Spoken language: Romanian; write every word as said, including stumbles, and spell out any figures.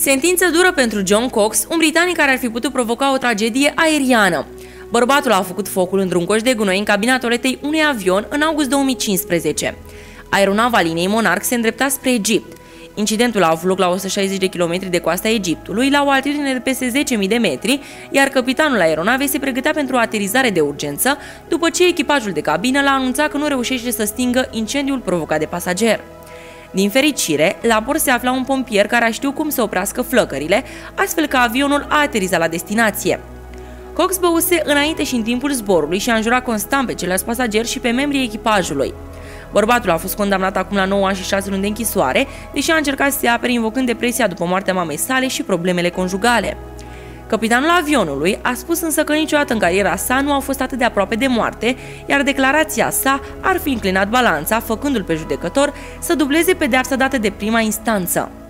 Sentință dură pentru John Cox, un britanic care ar fi putut provoca o tragedie aeriană. Bărbatul a făcut focul într-un coș de gunoi în cabina toaletei unui avion în august două mii cincisprezece. Aeronava liniei Monarch se îndrepta spre Egipt. Incidentul a avut loc la o sută șaizeci de kilometri de coasta Egiptului, la o altitudine de peste zece mii de metri, iar capitanul aeronavei se pregătea pentru o aterizare de urgență, după ce echipajul de cabină l-a anunțat că nu reușește să stingă incendiul provocat de pasager. Din fericire, la bord se afla un pompier care a știut cum să oprească flăcările, astfel că avionul a aterizat la destinație. Cox băuse înainte și în timpul zborului și a înjurat constant pe ceilalți pasageri și pe membrii echipajului. Bărbatul a fost condamnat acum la nouă ani și șase luni de închisoare, deși a încercat să se apere invocând depresia după moartea mamei sale și problemele conjugale. Capitanul avionului a spus însă că niciodată în cariera sa nu a fost atât de aproape de moarte, iar declarația sa ar fi înclinat balanța, făcându-l pe judecător să dubleze pedeapsa dată de prima instanță.